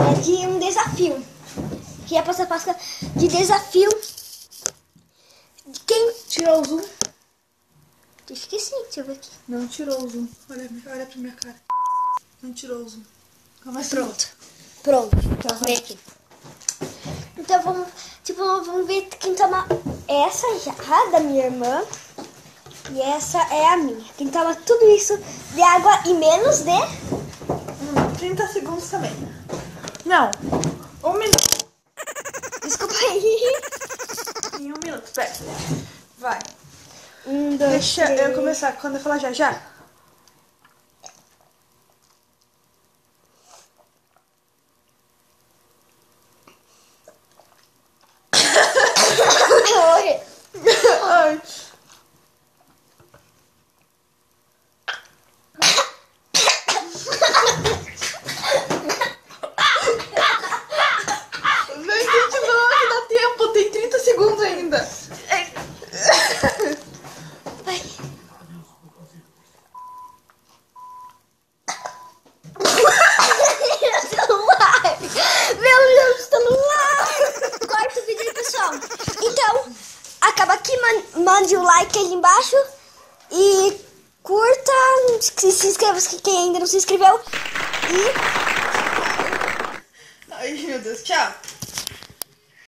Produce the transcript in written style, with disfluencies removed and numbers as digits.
é de um desafio. Que é essa Páscoa de desafio. De quem? Tirou o zoom? Acho que sim, deixa eu ver aqui. Não tirou o zoom. Olha pra minha cara. Não tirou o zoom. Pronto. Pronto. Vem aqui. Então vamos ver quem toma essa já da minha irmã. E essa é a minha. Quem toma tudo isso de água e menos de 30 segundos também. Não. 1 minuto. Desculpa aí. Em 1 minuto, espera. Vai. 1, 2, Deixa 3. eu começar quando eu falar já. Oi. Ai. Vem, continua, que dá tempo. Tem 30 segundos ainda. Vai. Meu celular. Meu celular. Corta o vídeo aí, pessoal. Então, acaba aqui. Mande o like aí embaixo. E curta. Se inscreva quem ainda não se inscreveu. E... Ai, meu Deus, tchau.